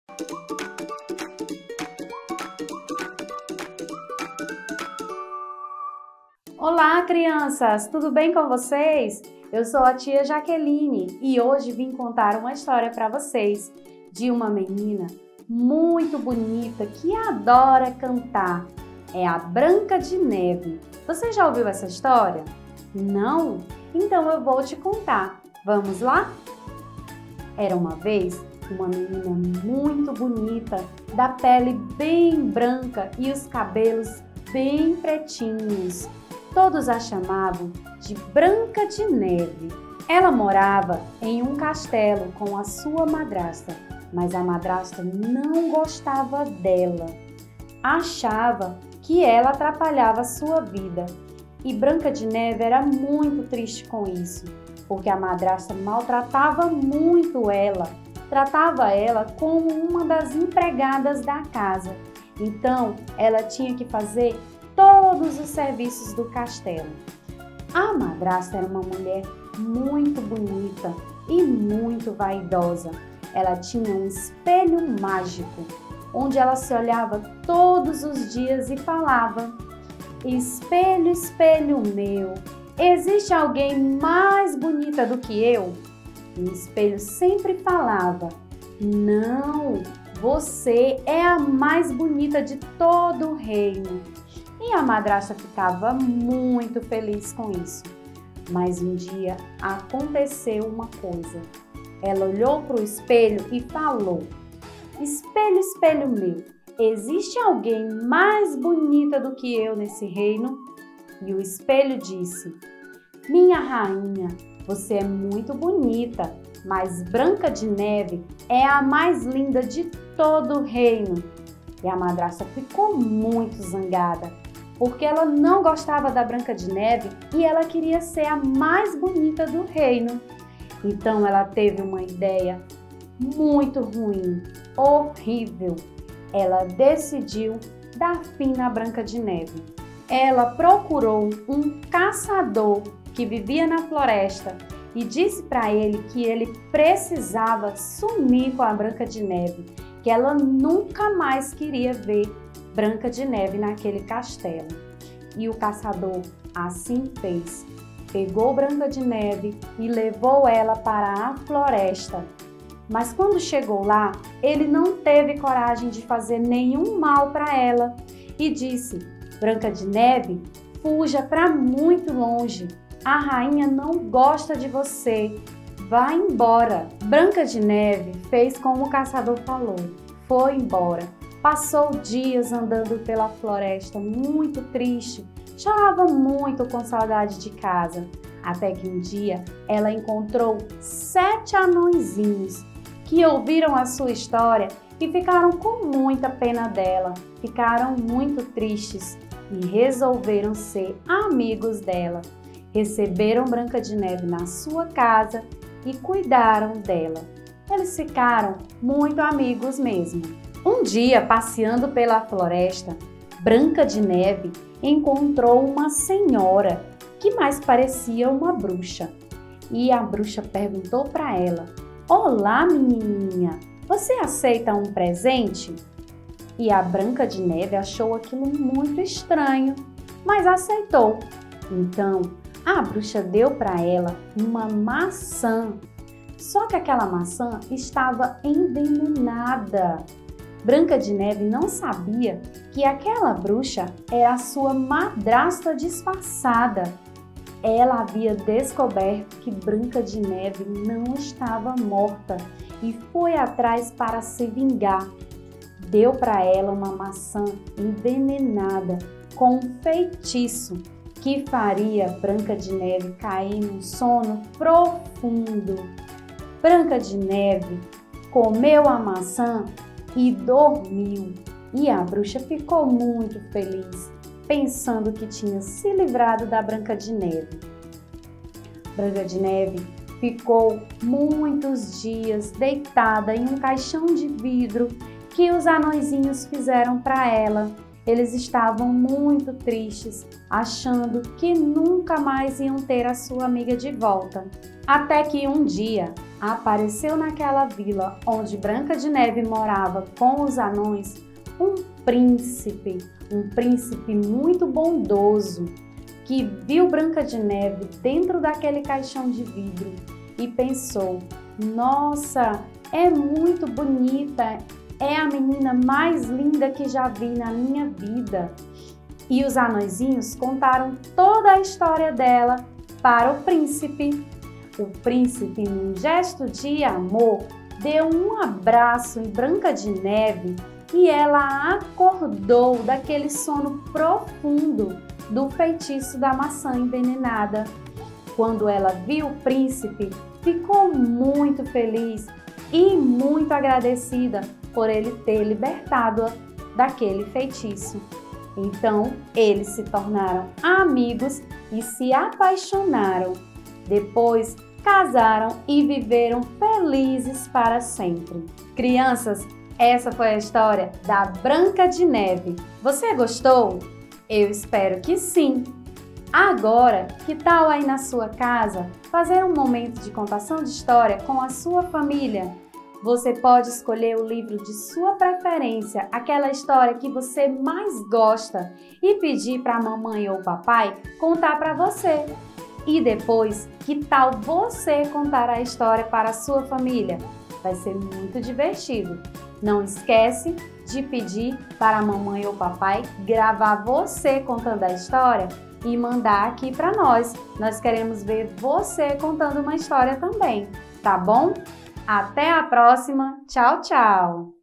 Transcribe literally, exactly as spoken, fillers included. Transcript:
Olá, crianças! Tudo bem com vocês? Eu sou a tia Jaqueline e hoje vim contar uma história para vocês de uma menina muito bonita que adora cantar. É a Branca de Neve. Você já ouviu essa história? Não? Então eu vou te contar. Vamos lá? Era uma vez uma menina muito bonita, da pele bem branca e os cabelos bem pretinhos. Todos a chamavam de Branca de Neve. Ela morava em um castelo com a sua madrasta, mas a madrasta não gostava dela. Achava que ela atrapalhava a sua vida. E Branca de Neve era muito triste com isso, porque a madrasta maltratava muito ela, tratava ela como uma das empregadas da casa. Então, ela tinha que fazer todos os serviços do castelo. A madrasta era uma mulher muito bonita e muito vaidosa. Ela tinha um espelho mágico, onde ela se olhava todos os dias e falava: espelho, espelho meu, existe alguém mais bonita do que eu? E o espelho sempre falava: não, você é a mais bonita de todo o reino. E a madrasta ficava muito feliz com isso. Mas um dia aconteceu uma coisa. Ela olhou para o espelho e falou: espelho, espelho meu, existe alguém mais bonita do que eu nesse reino? E o espelho disse: minha rainha, você é muito bonita, mas Branca de Neve é a mais linda de todo o reino. E a madrasta ficou muito zangada, porque ela não gostava da Branca de Neve e ela queria ser a mais bonita do reino. Então ela teve uma ideia muito ruim, horrível. Ela decidiu dar fim na Branca de Neve. Ela procurou um caçador que vivia na floresta e disse para ele que ele precisava sumir com a Branca de Neve, que ela nunca mais queria ver Branca de Neve naquele castelo. E o caçador assim fez. Pegou Branca de Neve e levou ela para a floresta. Mas quando chegou lá, ele não teve coragem de fazer nenhum mal para ela e disse: Branca de Neve, fuja para muito longe. A rainha não gosta de você. Vá embora. Branca de Neve fez como o caçador falou. Foi embora. Passou dias andando pela floresta, muito triste, chorava muito com saudade de casa, até que um dia ela encontrou sete anõezinhos que ouviram a sua história e ficaram com muita pena dela, ficaram muito tristes e resolveram ser amigos dela. Receberam Branca de Neve na sua casa e cuidaram dela. Eles ficaram muito amigos mesmo. Um dia, passeando pela floresta, Branca de Neve encontrou uma senhora que mais parecia uma bruxa. E a bruxa perguntou para ela: olá, menininha, você aceita um presente? E a Branca de Neve achou aquilo muito estranho, mas aceitou. Então, a bruxa deu para ela uma maçã. Só que aquela maçã estava envenenada. Branca de Neve não sabia que aquela bruxa era a sua madrasta disfarçada. Ela havia descoberto que Branca de Neve não estava morta e foi atrás para se vingar. Deu para ela uma maçã envenenada com um feitiço que faria Branca de Neve cair num sono profundo. Branca de Neve comeu a maçã e dormiu. E a bruxa ficou muito feliz, pensando que tinha se livrado da Branca de Neve. Branca de Neve ficou muitos dias deitada em um caixão de vidro que os anõezinhos fizeram para ela. eles estavam muito tristes, achando que nunca mais iam ter a sua amiga de volta. Até que um dia apareceu naquela vila onde Branca de Neve morava com os anões um príncipe, um príncipe muito bondoso, que viu Branca de Neve dentro daquele caixão de vidro e pensou: nossa, é muito bonita, é a menina mais linda que já vi na minha vida. E os anõezinhos contaram toda a história dela para o príncipe. O príncipe, num gesto de amor, deu um abraço em Branca de Neve e ela acordou daquele sono profundo do feitiço da maçã envenenada. Quando ela viu o príncipe, ficou muito feliz e muito agradecida por ele ter libertado-a daquele feitiço. Então, eles se tornaram amigos e se apaixonaram. Depois, casaram e viveram felizes para sempre. Crianças, essa foi a história da Branca de Neve. Você gostou? Eu espero que sim! Agora, que tal aí na sua casa fazer um momento de contação de história com a sua família? Você pode escolher o livro de sua preferência, aquela história que você mais gosta, e pedir para a mamãe ou papai contar para você. E depois, que tal você contar a história para a sua família? Vai ser muito divertido. Não esquece de pedir para a mamãe ou papai gravar você contando a história e mandar aqui para nós. Nós queremos ver você contando uma história também, tá bom? Até a próxima. Tchau, tchau!